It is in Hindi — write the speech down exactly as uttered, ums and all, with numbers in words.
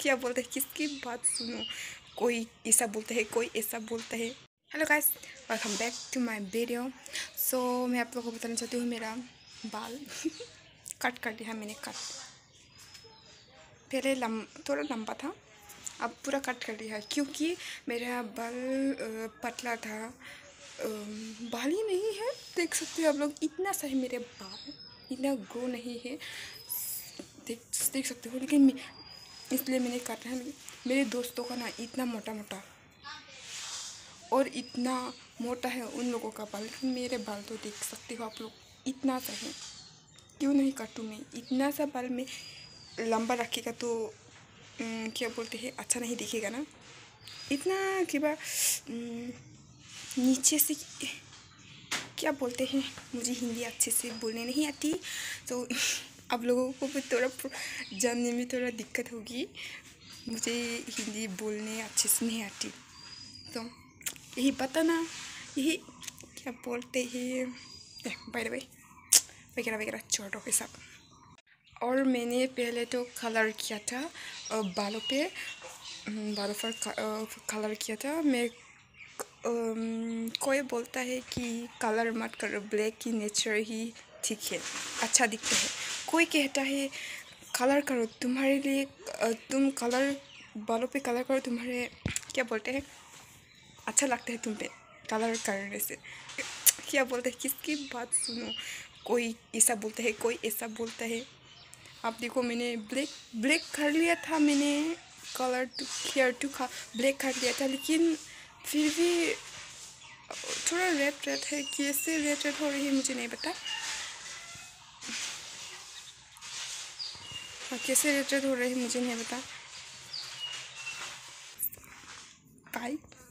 क्या बोलते हैं, किसकी बात सुनो। कोई ऐसा बोलता है, कोई ऐसा बोलता है। Hello guys, welcome back to my video. So मैं आप लोगों को बताना चाहती हूँ, मेरा बाल कट कर दिया मैंने। कट पहले लम थोड़ा लंबा था, अब पूरा कट कर दिया है क्योंकि मेरा बाल अ, पतला था। अ, बाल ही नहीं है, देख सकते हो आप लोग, इतना सा है मेरे बाल, इतना ग्रो नहीं है, देख देख सकते हो। लेकिन इसलिए मैंने काटा है। मेरे दोस्तों का ना इतना मोटा मोटा और इतना मोटा है उन लोगों का बाल, लेकिन मेरे बाल तो देख सकते हो आप लोग, इतना सा है। क्यों नहीं काटूँ मैं? इतना सा बाल में लंबा रखेगा तो उम, क्या बोलते हैं, अच्छा नहीं दिखेगा ना। इतना कि बा उम, नीचे से क्या बोलते हैं, मुझे हिंदी अच्छे से बोलने नहीं आती, तो आप लोगों को भी थोड़ा जानने में थोड़ा दिक्कत होगी। मुझे हिंदी बोलने अच्छे से नहीं आती, तो यही पता ना, यही क्या बोलते हैं, बाय बाय वगैरह वगैरह छोड़ो ये सब। और मैंने पहले तो कलर किया था अ, बालों पे, अम, बालों पर कलर किया था मैं। अम, कोई बोलता है कि कलर मत करो, ब्लैक की नेचर ही ठीक है, अच्छा दिखता है। कोई कहता है कलर करो, तुम्हारे लिए अ, तुम कलर बालों पे कलर करो, तुम्हारे क्या बोलते हैं, अच्छा लगता है तुम पे कलर करने से। क्या बोलते हैं, किसकी बात सुनो। कोई ऐसा बोलता है, कोई ऐसा बोलता है। आप देखो, मैंने ब्लैक ब्लैक कर लिया था, मैंने कलर टू हेयर टू खा ब्लैक कर लिया था, लेकिन फिर भी थोड़ा रेड रेड है। कैसे रेड रेड हो रही है मुझे नहीं पता। हाँ, कैसे रेड रेड हो रही है मुझे नहीं पता। बाय।